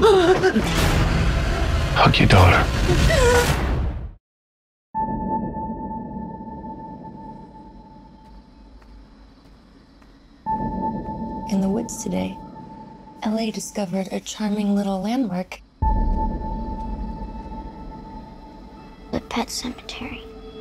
Hug your daughter. In the woods today, LA discovered a charming little landmark. The Pet Sematary.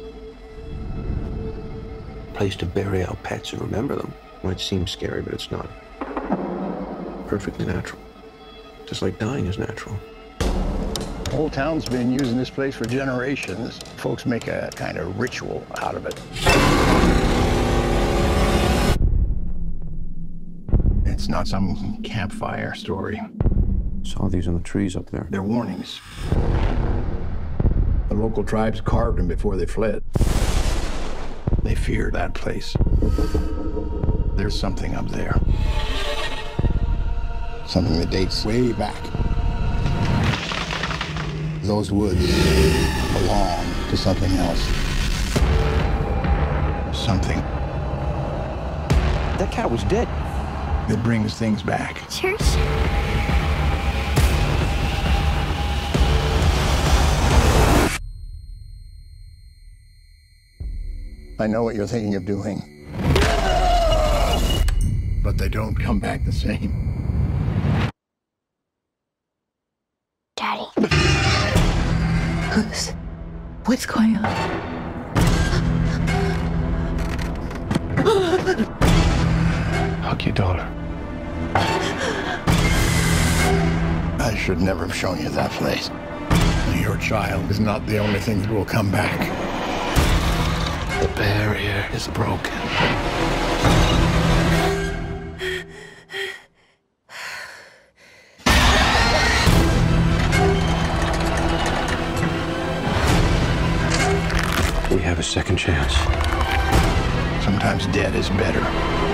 Place to bury our pets and remember them. Might seem scary, but it's not. Perfectly natural. Just like dying is natural. The whole town's been using this place for generations. Folks make a kind of ritual out of it. It's not some campfire story. Saw these on the trees up there. They're warnings. The local tribes carved them before they fled. They fear that place. There's something up there. Something that dates way back. Those woods belong to something else. Something That cat was dead. that brings things back. Church? I know what you're thinking of doing. But they don't come back the same. Daddy. What's going on? Hug your daughter. I should never have shown you that place. Your child is not the only thing that will come back. The barrier is broken. We have a second chance. Sometimes dead is better.